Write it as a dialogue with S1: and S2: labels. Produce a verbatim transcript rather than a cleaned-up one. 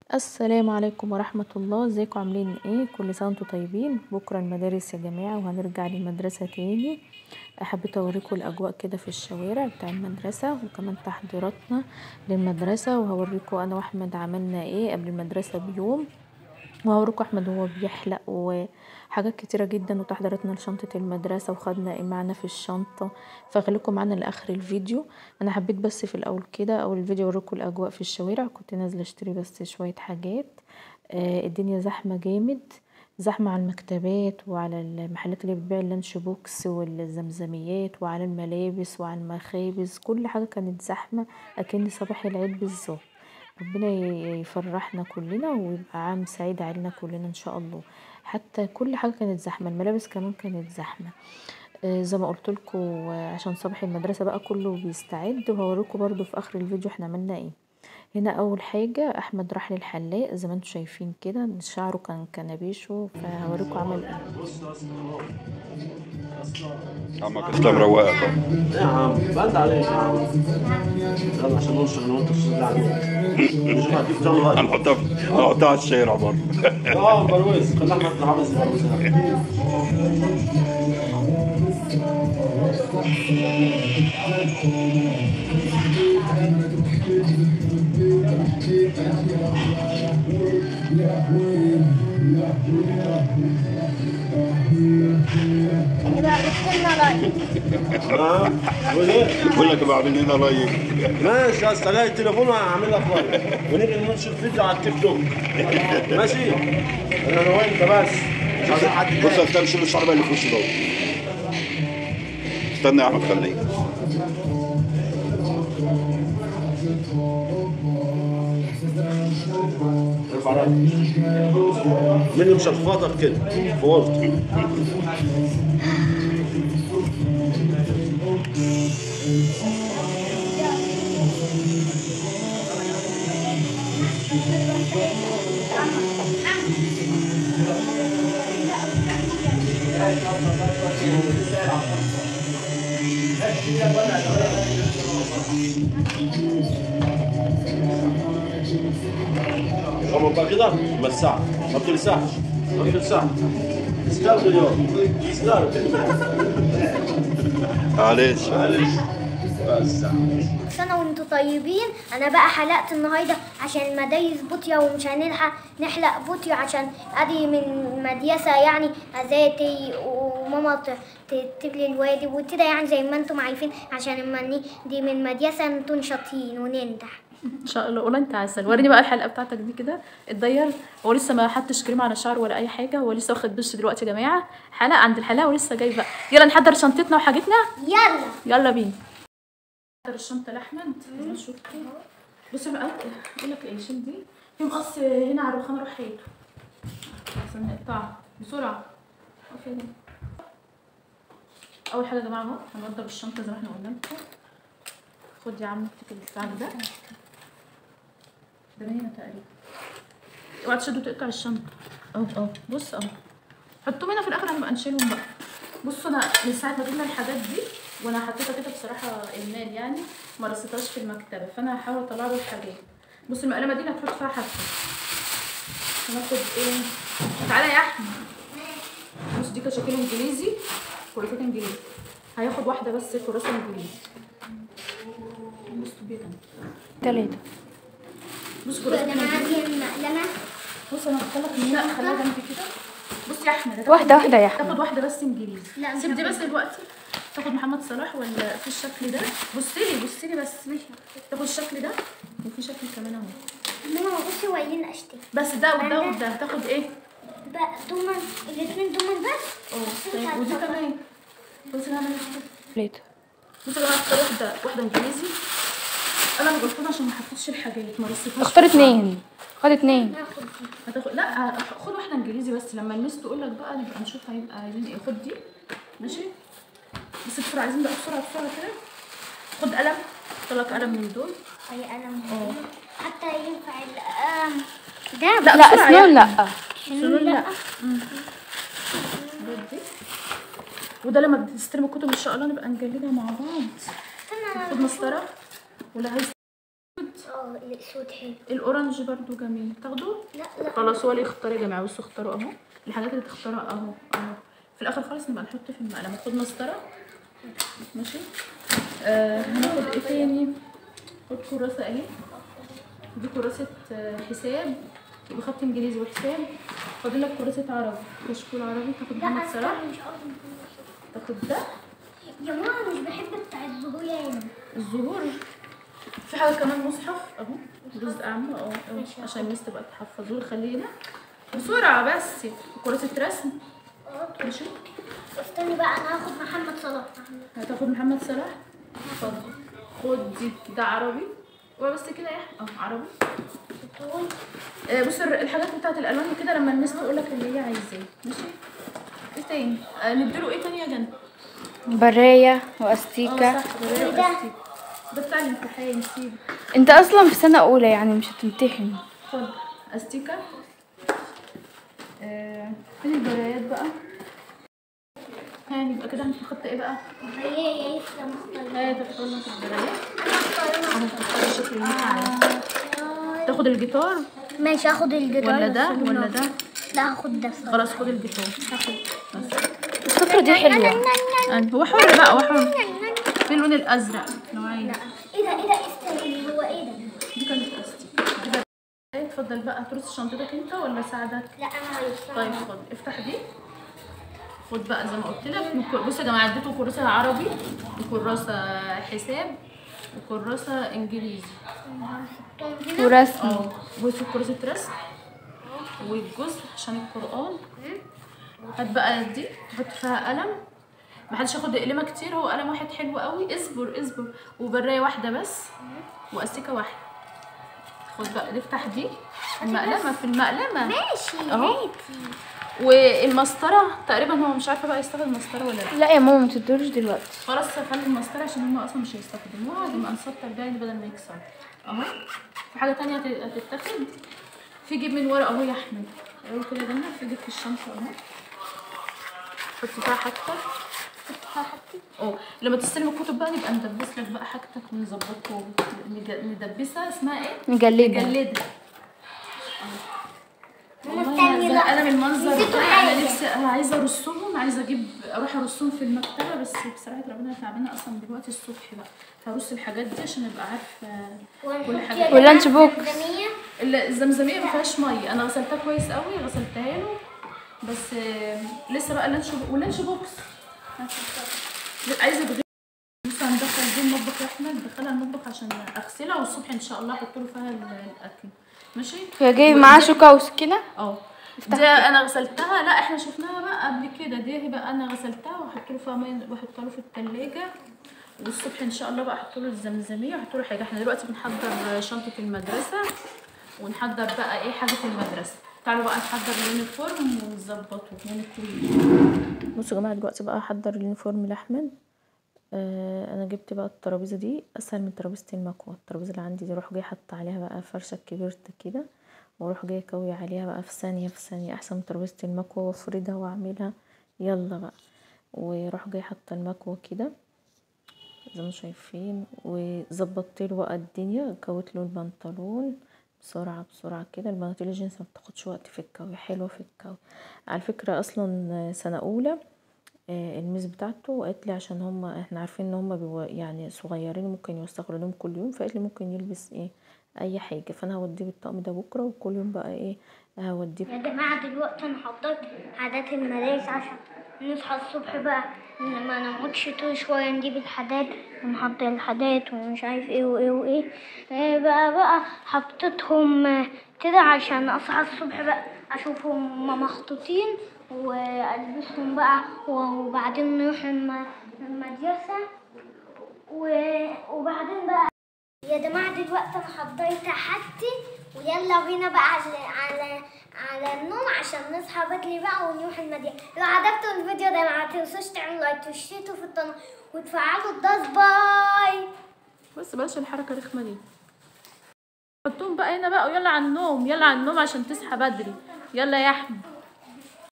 S1: السلام عليكم ورحمة الله. ازيكم عاملين ايه؟ كل سنة وانتم طيبين. بكرة المدارس يا جماعة وهنرجع للمدرسة تاني. حبيت اوريكم الاجواء كده في الشوارع بتاع المدرسة وكمان تحضيراتنا للمدرسة، وهوريكم انا واحمد عملنا ايه قبل المدرسة بيوم، وهوريكم احمد وهو بيحلق وحاجات كتيرة جدا، وتحضيراتنا لشنطة المدرسة وخدنا ايه معنا في الشنطة. فخليكم معنا لاخر الفيديو. انا حبيت بس في الاول كده اول الفيديو اوريكم الاجواء في الشوارع. كنت نازله اشتري بس شويه حاجات. آه الدنيا زحمه جامد، زحمه على المكتبات وعلى المحلات اللي بتبيع اللانش بوكس والزمزميات وعلى الملابس وعلى المخابز، كل حاجه كانت زحمه اكن صباح العيد بالظبط. ربنا يفرحنا كلنا ويبقى عام سعيد علينا كلنا ان شاء الله. حتى كل حاجه كانت زحمه، الملابس كمان كانت زحمه. آه زي ما قلت لكم، آه عشان صباح المدرسه بقى كله بيستعد، وهوريكم برضو في اخر الفيديو احنا عملنا ايه. هنا اول حاجه احمد راح للحلاق زي ما انتم شايفين كده، شعره كان كنبيشه، فهوريكم عمل ايه.
S2: عمك اسلام رواقه طبعا.
S3: ايه يا عم بقى عليك يا عم. يلا عشان نوصل انا وانت الصوت عليك. نشوف هتجيب جنب غالي.
S2: هنحطها هنحطها على الشارع برضه.
S3: اه برويز خلي احمد حافظ البرويز.
S2: بقول لك بعمل لنا لايك.
S3: ماشي يا اسطى، جاي التليفون وهعمل لك لايك ونيجي ننشر فيديو على التيك توك. ماشي انا وانت بس مش عايزين حد.
S2: بص استنى شيل الشعر بقى اللي في وشه ده. استنى يا احمد خليك.
S3: ارفع راسك مني مشفطك كده في ورطه. طب كده ما تساعد ما بتلسعش ما بتلسعش استرجل اليوم استرجل.
S2: معلش
S3: معلش بس
S4: سنة وانتوا طيبين. انا بقى حلقت النهارده عشان المدايس بوطية ومش هنلحق نحلق بوطية عشان ادي من مديسة يعني ذاتي، وماما تكتب لي الواجب وكده يعني زي ما انتم عارفين، عشان اما دي من مديسة انتوا شاطرين وننجح
S1: ان شاء الله. قول انت عسل. وريني بقى الحلقه بتاعتك دي كده اتضير. هو لسه ما حطش كريم على شعره ولا اي حاجه، هو لسه واخد دش دلوقتي يا جماعه، حلقه عند الحلاقه ولسه جاي بقى. يلا نحضر شنطتنا وحاجتنا.
S4: يلا
S1: يلا بينا نحضر الشنطه لاحمد. نشوف بصي بقى اقول لك ايه، شيل دي في مقص هنا على الرخامه، روح هاته عشان نقطعها بسرعه. اول حاجه يا جماعه اهو هنوضب الشنطه زي ما احنا قلنا لكم. خد يا عم افتكر الكعب ده ده من هنا تقريبا، اوعى تشدوا تقطع الشنطه اهو اهو. بص اهو حطوهم هنا في الاخر هنبقى نشيلهم بقى. بصوا انا من ساعه ما جبنا الحاجات دي وانا حطيتها كده بصراحه المال يعني ما رصيتهاش في المكتبه، فانا هحاول اطلع له الحاجات. بص المقلمه دي هتحط فيها حاجه. هناخد ايه؟ تعالى يا احمد. بص دي كشاكيل انجليزي، كراسات انجليزي، هياخد واحده بس كراسه انجليزي. بص بيها ثلاثه. بص كراسه انجليزي. بص انا هحط لك لا خليها جنبي كده. بص يا احمد
S5: واحده واحده يا احمد،
S1: تاخد واحده بس انجليزي. سيب دي بس دلوقتي. تاخد محمد صلاح ولا في الشكل ده. بصي لي بصي لي بس ماشي. تاخد الشكل ده وفي شكل كمان اهو.
S4: ماما بصي وعايزين اشتري
S1: بس ده وده وده. تاخد ايه
S4: بقى؟ دومن الاثنين دومن بس.
S1: اه طيب ودي كمان. بصي انا هعمل
S5: ثلاثه.
S1: بصي يا جماعه اختار واحده واحده انجليزي. انا اللي قلت عشان ما حطيتش الحاجات ما رصيتهاش.
S5: اختار اتنين. خد اتنين.
S1: هتاخد لا خد واحده انجليزي بس لما المس تقول لك بقى نبقى نشوف هيبقى عايزين ايه. خد دي ماشي بس بسرعه، عايزين بقى بسرعه بسرعه كده. خد قلم، طلعت قلم من دول.
S4: اي قلم حتى ينفع القلم ده؟
S5: لا لا اسنان لا
S1: اسنان لا. دي وده لما بتستلم الكتب ان شاء الله نبقى نجلدها مع بعض. خد مسطره ولا عايز
S4: اه الاسود حلو.
S1: الاورنج برضو جميل، تاخدوه؟
S4: لا لا
S1: خلاص هو اللي يختار يا جماعه. بصوا اختاروا اهو الحاجات اللي تختارها اهو اهو. في الاخر خالص نبقى نحط في المقلمه. خد مسطره ماشي. آه هناخد ايه تاني؟ خد كراسه اهي، دي كراسه آه، حساب بخط انجليزي وحساب. فاضل لك كراسه عربي، كشكول عربي. تاخد
S4: لا
S1: محمد صلاح،
S4: استنى مش قصدي.
S1: تاخد ده
S4: يا ماما مش بحب بتاع الظهور يعني.
S1: الزهور. في حاجه كمان مصحف اهو جزء اعمى اهو أهو،
S4: ماشي.
S1: عشان الناس تبقى تحفظوه. خلينا بسرعه بس. كراسه رسم
S4: اه
S1: ماشي.
S4: استني بقى انا هاخد محمد صلاح.
S1: هتاخد محمد صلاح؟ اتفضل. خد دي، ده عربي وبس كده يا احمد. اه عربي.
S4: طول.
S1: آه بص الحاجات بتاعت الالوان كده لما الناس تقول لك اللي هي عايزاه ماشي. ايه تاني؟ آه نديله ايه تاني يا جنة؟
S5: برايه
S1: اه
S5: واستيكه.
S1: صح، برايه واستيك. ده بتاع الامتحان سيبه.
S5: انت اصلا في سنه اولى يعني مش هتمتحن.
S1: خد استيكه. آه فين البرايات بقى؟ ها يبقى كده هناخد ايه بقى؟
S4: هي هي لسه مختلفة.
S1: هات تختار لك البرايات. اهو تختار الشكل اللي انت عايزه. تاخد الجيتار
S4: ماشي هاخد الجيتار.
S1: ولا ده
S4: بس
S1: ولا ده؟
S4: لا هاخد ده.
S1: خلاص خد الجيتار. هاخد بس.
S5: السفره دي حلوه.
S1: يعني هو حر بقى، هو حر. في اللون الازرق لو عايز.
S4: ايه ده ايه ده استني هو ايه ده؟
S1: دي كانت استيك كده. ايه اتفضل بقى ترص شنطتك انت ولا اساعدك؟
S4: لا انا عايزة.
S1: طيب خد افتح دي. خد بقى زي ما قلت لك. بصوا يا جماعه اديته كراسه عربي وكراسه حساب وكراسه انجليزي
S5: ورسم.
S1: اه. بصوا كراسه رسم والجزء عشان القران. هات بقى دي تحط فيها قلم. محدش ياخد قلمه كتير، هو قلم واحد حلو قوي. اصبر اصبر. وبرايه واحده بس واستيكه واحده. خد بقى نفتح دي المقلمه. في المقلمه
S4: ماشي
S1: اهو.
S4: هاتي.
S1: والمسطره تقريبا هو مش عارفه بقى يستخدم مسطره ولا لا.
S5: لا يا ماما ما تدوش دلوقتي.
S1: خلاص خلي المسطره عشان هم اصلا مش هيستخدموها. نبقى نسطر ده بدل ما يكسر اهو. في حاجه تانية هت- هتتاخد. في جيب من ورا اهو يا احمد اهو كده جنة. في جيب في الشنطه اهو. حط فيها حاجتك. حط فيها حاجتك اه. لما تستلم الكتب بقى نبقى ندبس لك بقى حاجتك ونظبطها. ند- ندبسها. اسمها ايه؟
S5: مجلده.
S1: نجلدها. والله
S4: استني
S1: انا
S4: بقى.
S1: زهقانه من المنظر
S4: نسيتوا
S1: ده.
S4: حاجة.
S1: انا نفسي انا عايزه ارصهم. عايزه اجيب اروح ارصهم في المكتبه. بس بصراحه ربنا تعبانه اصلا دلوقتي الصبح بقى. هرص الحاجات دي عشان ابقى عارفه كل حاجه.
S5: واللانش بوكس.
S1: ال- الزمزميه ما فيهاش ميه. انا غسلتها كويس قوي، غسلتها له. بس آه، لسه بقى اللانش واللانش بوكس عايزه تغير. لسه هندخل دي المطبخ يا احمد. ندخلها المطبخ عشان اغسلها والصبح ان شاء الله احط له فيها ال- الاكل ماشي.
S5: هي جاي معاها شوكه وسكينه.
S1: اه دي انا غسلتها. لا احنا شفناها بقى قبل كده. دي بقى انا غسلتها واحط له فيها ميه واحط له في الثلاجه. والصبح ان شاء الله بقى احط له الزمزميه واحط له حاجه. احنا دلوقتي بنحضر شنطه المدرسه ونحضر بقى ايه حاجه المدرسه. تعالوا بقى نحضر اليونيفورم ونظبطه ونكويه. بصوا يا جماعه دلوقتي بقى احضر اليونيفورم لاحمد. آه انا جبت بقى الترابيزه دي اسهل من ترابيزه المكوى. الترابيزه اللي عندي دي اروح جايه حاطه عليها بقى فرشه كبيره كده واروح جايه كوي عليها بقى في ثانيه في ثانيه. احسن من ترابيزه المكوى وافردها واعملها. يلا بقى. واروح جايه حاطه المكوى كده زي ما شايفين. وظبطت له بقى الدنيا. كويت له البنطلون بسرعه بسرعه كده. البناطيل الجينز ما بتاخدش وقت في الكوي، حلوه في الكوي على فكره. اصلا سنه اولى آه الميس بتاعته قالت لي عشان هم احنا عارفين ان هم بيو يعني صغيرين ممكن يوسخوا لهم كل يوم. فقالت لي ممكن يلبس ايه اي حاجه. فانا هوديه بالطقم ده بكره وكل يوم بقى ايه هوديه.
S4: يا جماعة دلوقتي أنا حضرت عادات المدارس عشان نصحى الصبح بقى ما نقعدش طول شوية نجيب الحاجات ونحضر الحاجات ومش عارف ايه وايه وايه. إيه بقى بقى حطيتهم كده عشان أصحى الصبح بقى أشوفهم هما محطوطين وألبسهم بقى وبعدين نروح الم- المدرسة و- وبعدين بقى يا جماعة دلوقتي أنا حضرت حاجتي ويلا بينا بقى على على على النوم عشان نصحى بدري بقى ونروح المدينة. لو عجبكم الفيديو ده ما تنسوش تعملوا لايك وتشتركوا في القناة وتفعلوا الجرس. باي.
S1: بس بلاش الحركه الرخمه دي. حطهم بقى هنا بقى ويلا على النوم. يلا على النوم عشان تصحى بدري. يلا يا احمد.